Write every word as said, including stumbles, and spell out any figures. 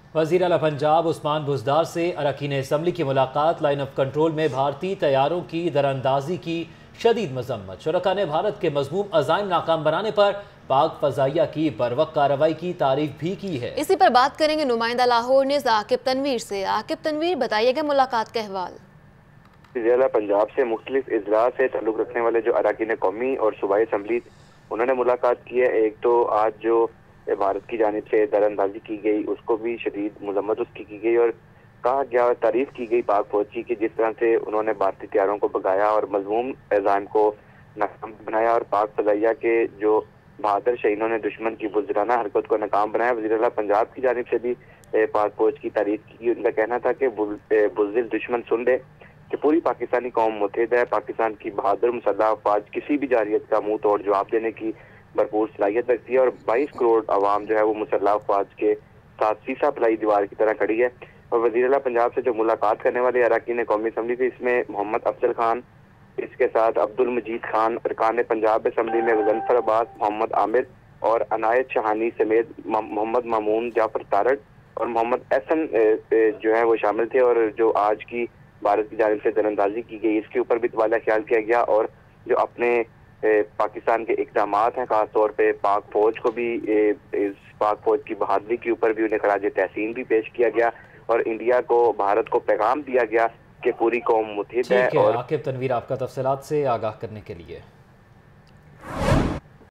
وزیر اعلیٰ پنجاب عثمان بزدار سے اراکین اسمبلی کی ملاقات۔ لائن آف کنٹرول میں بھارتی طیاروں کی دراندازی کی شدید مذمت۔ شرکاء نے بھارت کے مذموم عزائم ناکام بنانے پر پاک فضائیہ کی بروقت کارروائی کی تعریف بھی کی ہے۔ اسی پر بات کریں گے نمائندہ لاہور نیز عاقب تنویر سے۔ عاقب تنویر، بتائیے گا ملاقات کا احوال۔ وزیر اعلیٰ پنجاب سے مختلف اضلاع سے تعلق رکھنے والے جو اراکین قومی اور صوبائی اسمبلی انہوں نے ملاقات کی ہے۔ ایک تو آج جو بھارت کی جانب سے دراندازی کی گئی اس کو بھی شدید مذمت اس کی کی گئی، اور کہا گیا تعریف کی گئی پاک فوج کی کہ جس طرح سے انہوں نے بھارتی طیاروں کو بگایا اور مذموم عزائم کو ناکام بنایا، اور پاک فضائیہ کے جو بہادر شہیدوں نے دشمن کی بزدلانہ حرکت کو ناکام بنایا۔ وزیر اعلیٰ پنجاب کی جانب سے بھی پاک فوج کی تعریف کی۔ ان کا کہنا تھا کہ بزدل دشمن سن لے کہ پوری پاکستانی قوم متحد ہے، پاکستان کی بہادر مسلح افواج کسی بھی جارحیت کا منہ توڑ جواب دینے کی بھرپور صلاحیت رکھتی ہے، اور بائیس کروڑ عوام جو ہے وہ مسلح افواج کے ساتھ سیسا پلائی دیوار کی طرح کھڑی ہے۔ اور وزیر اعلیٰ پنجاب سے جو ملاقات کرنے والے اراکین قومی اسمبلی تھے، اس میں محمد افضل خان، اس کے ساتھ عبد المجید خان، ارکان پنجاب اسمبلی میں غضنفر عباس، محمد عامر اور عنایت شہانی سمیت محمد مامون جعفر تارڑ اور محمد احسن جو ہے وہ شامل تھے۔ اور جو آج کی بھارت کی جانب سے دراندازی کی گئی اس کے اوپر بھی تبادلہ خیال کیا گیا، اور جو اپنے پاکستان کے اقدامات ہیں خاص طور پہ پاک فوج کو بھی اس پاک فوج کی بہادری کے اوپر بھی انہیں خراج تحسین بھی پیش کیا گیا، اور انڈیا کو بھارت کو پیغام دیا گیا کہ پوری قوم متحد ہے۔ ٹھیک ہے عاقب تنویر، آپ کا تفصیلات سے آگاہ کرنے کے لیے۔